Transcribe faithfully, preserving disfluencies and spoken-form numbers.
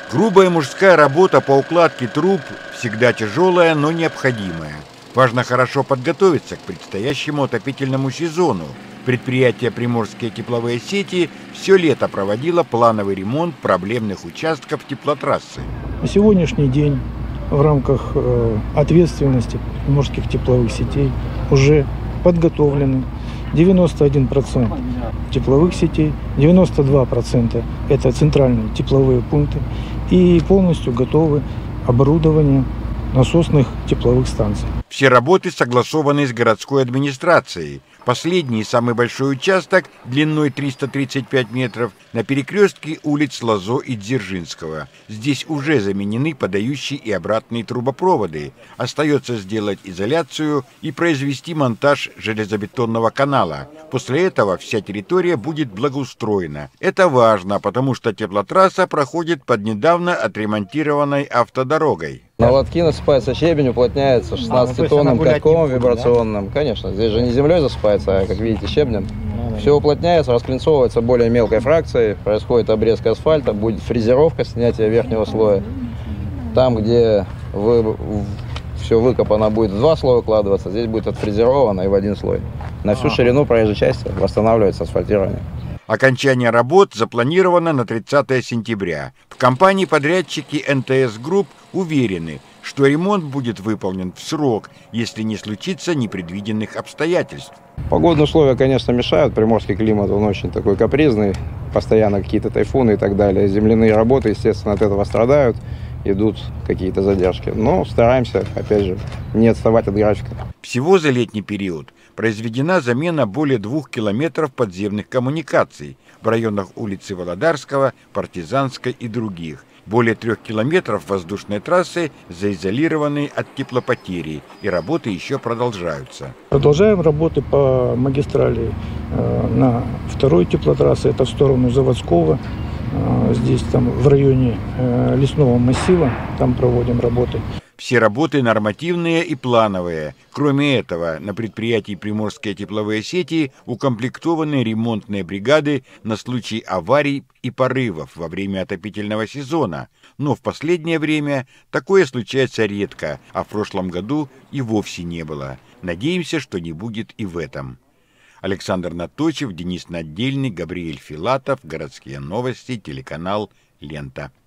Грубая мужская работа по укладке труб всегда тяжелая, но необходимая. Важно хорошо подготовиться к предстоящему отопительному сезону. Предприятие «Приморские тепловые сети» все лето проводило плановый ремонт проблемных участков теплотрассы. На сегодняшний день в рамках э, ответственности Приморских тепловых сетей уже подготовлены девяносто один процент тепловых сетей, девяносто два процента это центральные тепловые пункты, и полностью готовы оборудование насосных тепловых станций. Все работы согласованы с городской администрацией. Последний, самый большой участок, длиной триста тридцать пять метров, на перекрестке улиц Лозо и Дзержинского. Здесь уже заменены подающие и обратные трубопроводы. Остается сделать изоляцию и произвести монтаж железобетонного канала. После этого вся территория будет благоустроена. Это важно, потому что теплотрасса проходит под недавно отремонтированной автодорогой. На лотки насыпается щебень, уплотняется шестнадцатитонным катком вибрационным. Да? Конечно, здесь же не землей засыпается, а, как видите, щебнем. Все уплотняется, расклинцовывается более мелкой фракцией, происходит обрезка асфальта, будет фрезеровка, снятие верхнего слоя. Там, где вы, все выкопано, будет в два слоя укладываться, здесь будет отфрезеровано и в один слой. На всю ширину проезжей части восстанавливается асфальтирование. Окончание работ запланировано на тридцатое сентября. В компании-подрядчики эн тэ эс Групп уверены, что ремонт будет выполнен в срок, если не случится непредвиденных обстоятельств. Погодные условия, конечно, мешают. Приморский климат, он очень такой капризный. Постоянно какие-то тайфуны и так далее. Земляные работы, естественно, от этого страдают. Идут какие-то задержки. Но стараемся, опять же, не отставать от графика. Всего за летний период произведена замена более двух километров подземных коммуникаций в районах улицы Володарского, Партизанской и других. Более трех километров воздушной трассы заизолированы от теплопотери, и работы еще продолжаются. Продолжаем работы по магистрали э, на второй теплотрассе, это в сторону Заводского. Э, здесь там в районе э, лесного массива, там проводим работы. Все работы нормативные и плановые. Кроме этого, на предприятии «Приморские тепловые сети» укомплектованы ремонтные бригады на случай аварий и порывов во время отопительного сезона. Но в последнее время такое случается редко, а в прошлом году и вовсе не было. Надеемся, что не будет и в этом. Александр Наточев, Денис Надельный, Габриэль Филатов, Городские новости, телеканал «Лента».